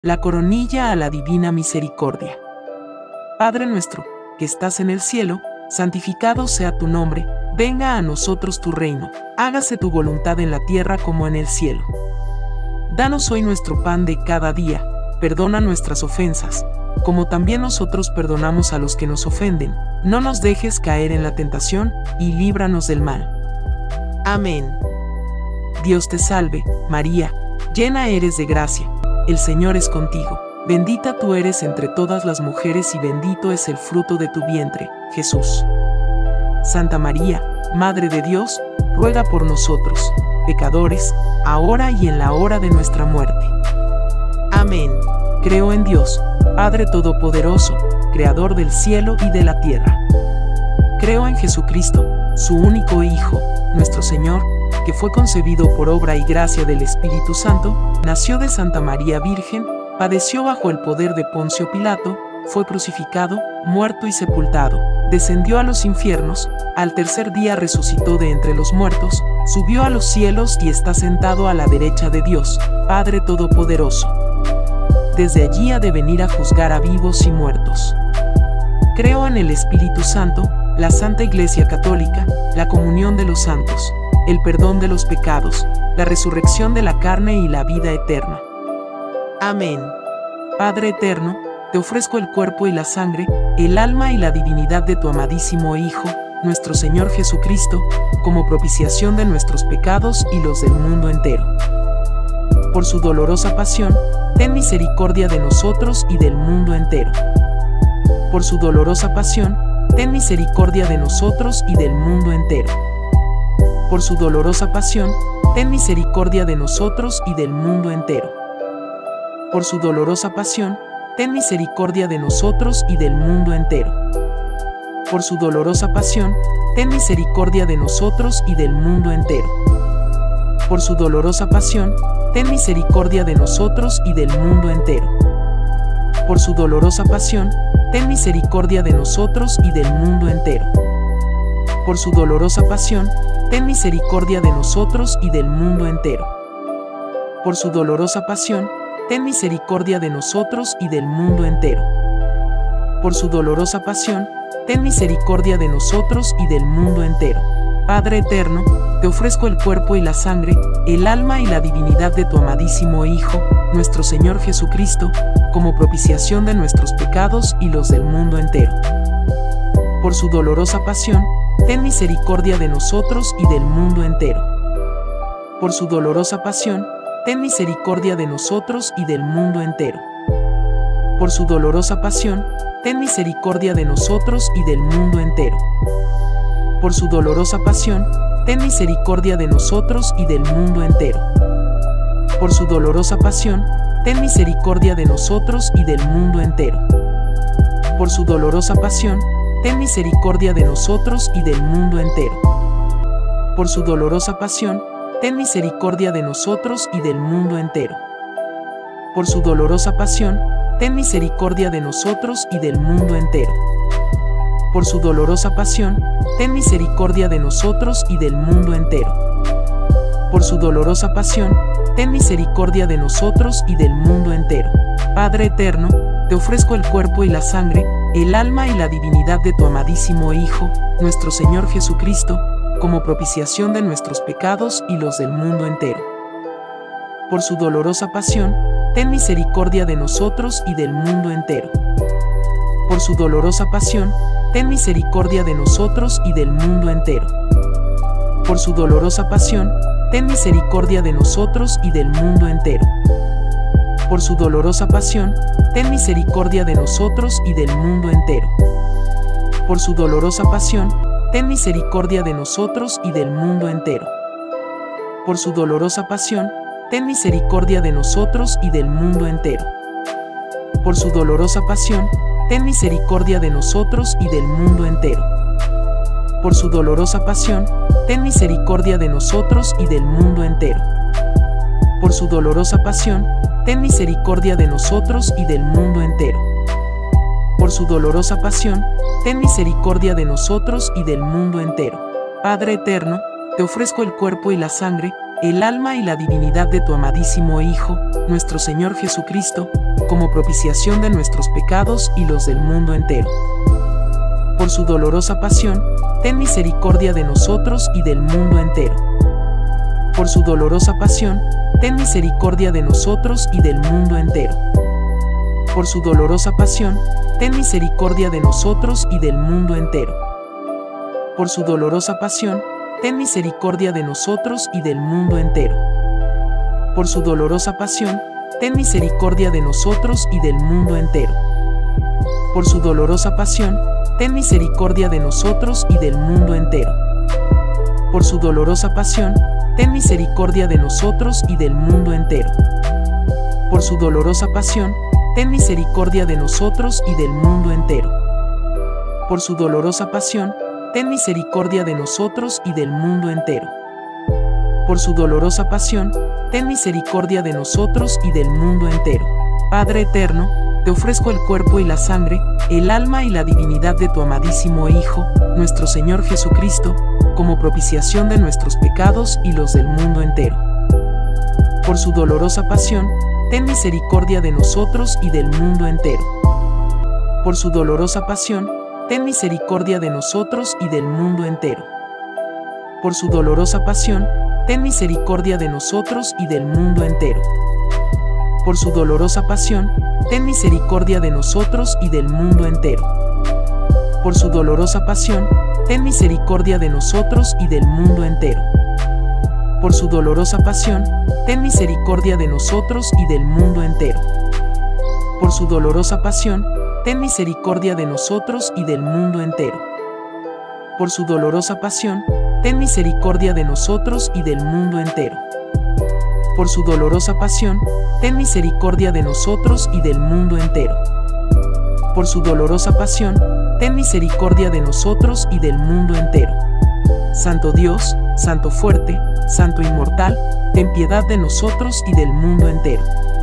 la coronilla a la divina misericordia. Padre nuestro, que estás en el cielo, santificado sea tu nombre, venga a nosotros tu reino, hágase tu voluntad en la tierra como en el cielo. Danos hoy nuestro pan de cada día, perdona nuestras ofensas, como también nosotros perdonamos a los que nos ofenden, no nos dejes caer en la tentación, y líbranos del mal. Amén. Dios te salve, María, llena eres de gracia, el Señor es contigo, bendita tú eres entre todas las mujeres y bendito es el fruto de tu vientre, Jesús. Santa María, Madre de Dios, ruega por nosotros, pecadores, ahora y en la hora de nuestra muerte. Amén. Creo en Dios, Padre Todopoderoso, Creador del cielo y de la tierra. Creo en Jesucristo, su único Hijo, nuestro Señor, que fue concebido por obra y gracia del Espíritu Santo, nació de Santa María Virgen, padeció bajo el poder de Poncio Pilato, fue crucificado, muerto y sepultado, descendió a los infiernos, al tercer día resucitó de entre los muertos, subió a los cielos y está sentado a la derecha de Dios, Padre Todopoderoso. Desde allí ha de venir a juzgar a vivos y muertos. Creo en el Espíritu Santo, la Santa Iglesia Católica, la comunión de los santos, el perdón de los pecados, la resurrección de la carne y la vida eterna. Amén. Padre eterno, te ofrezco el cuerpo y la sangre, el alma y la divinidad de tu amadísimo Hijo, nuestro Señor Jesucristo, como propiciación de nuestros pecados y los del mundo entero. Por su dolorosa pasión, ten misericordia de nosotros y del mundo entero. Por su dolorosa pasión, ten misericordia de nosotros y del mundo entero. Por su dolorosa pasión, ten misericordia de nosotros y del mundo entero. Por su dolorosa pasión, ten misericordia de nosotros y del mundo entero. Por su dolorosa pasión, ten misericordia de nosotros y del mundo entero. Por su dolorosa pasión, ten misericordia de nosotros y del mundo entero. Por su dolorosa pasión, ten misericordia de nosotros y del mundo entero. Por su dolorosa pasión, ten misericordia de nosotros y del mundo entero. Por su dolorosa pasión, ten misericordia de nosotros y del mundo entero. Por su dolorosa pasión, ten misericordia de nosotros y del mundo entero. Padre eterno, te ofrezco el cuerpo y la sangre, el alma y la divinidad de tu amadísimo Hijo, nuestro Señor Jesucristo, como propiciación de nuestros pecados y los del mundo entero. Por su dolorosa pasión, ten misericordia de nosotros y del mundo entero. Por su dolorosa pasión, ten misericordia de nosotros y del mundo entero. Por su dolorosa pasión, ten misericordia de nosotros y del mundo entero. Por su dolorosa pasión, ten misericordia de nosotros y del mundo entero. Por su dolorosa pasión, ten misericordia de nosotros y del mundo entero. Por su dolorosa pasión, ten misericordia de nosotros y del mundo entero. Por su dolorosa pasión, ten misericordia de nosotros y del mundo entero. Por su dolorosa pasión, ten misericordia de nosotros y del mundo entero. Por su dolorosa pasión, ten misericordia de nosotros y del mundo entero. Por su dolorosa pasión, ten misericordia de nosotros y del mundo entero. Padre eterno, te ofrezco el cuerpo y la sangre, el alma y la divinidad de tu amadísimo Hijo, nuestro Señor Jesucristo, como propiciación de nuestros pecados y los del mundo entero. Por su dolorosa pasión, ten misericordia de nosotros y del mundo entero. Por su dolorosa pasión, ten misericordia de nosotros y del mundo entero. Por su dolorosa pasión, ten misericordia de nosotros y del mundo entero. Por su dolorosa pasión, ten misericordia de nosotros y del mundo entero. Por su dolorosa pasión, ten misericordia de nosotros y del mundo entero. Por su dolorosa pasión, ten misericordia de nosotros y del mundo entero. Por su dolorosa pasión, ten misericordia de nosotros y del mundo entero. Por su dolorosa pasión, ten misericordia de nosotros y del mundo entero. Por su dolorosa pasión, ten misericordia de nosotros y del mundo entero. Por su dolorosa pasión, ten misericordia de nosotros y del mundo entero. Padre eterno, te ofrezco el cuerpo y la sangre, el alma y la divinidad de tu amadísimo Hijo, nuestro Señor Jesucristo, como propiciación de nuestros pecados y los del mundo entero. Por su dolorosa pasión, ten misericordia de nosotros y del mundo entero. Por su dolorosa pasión, ten misericordia de nosotros y del mundo entero. Por su dolorosa pasión, ten misericordia de nosotros y del mundo entero. Por su dolorosa pasión, ten misericordia de nosotros y del mundo entero. Por su dolorosa pasión, ten misericordia de nosotros y del mundo entero. Por su dolorosa pasión, ten misericordia de nosotros y del mundo entero. Por su dolorosa pasión, ten misericordia de nosotros y del mundo entero. Por su dolorosa pasión, ten misericordia de nosotros y del mundo entero. Por su dolorosa pasión, ten misericordia de nosotros y del mundo entero. Por su dolorosa pasión, ten misericordia de nosotros y del mundo entero. Padre eterno, te ofrezco el cuerpo y la sangre, el alma y la divinidad de tu amadísimo Hijo, nuestro Señor Jesucristo, como propiciación de nuestros pecados y los del mundo entero. Por su dolorosa pasión, ten misericordia de nosotros y del mundo entero. Por su dolorosa pasión, ten misericordia de nosotros y del mundo entero. Por su dolorosa pasión, ten misericordia de nosotros y del mundo entero. Por su dolorosa pasión, ten misericordia de nosotros y del mundo entero. Por su dolorosa pasión, ten misericordia de nosotros y del mundo entero. Por su dolorosa pasión, ten misericordia de nosotros y del mundo entero. Por su dolorosa pasión, ten misericordia de nosotros y del mundo entero. Por su dolorosa pasión, ten misericordia de nosotros y del mundo entero. Por su dolorosa pasión, ten misericordia de nosotros y del mundo entero. Por su dolorosa pasión, ten misericordia de nosotros y del mundo entero. Santo Dios, Santo fuerte, Santo inmortal, ten piedad de nosotros y del mundo entero.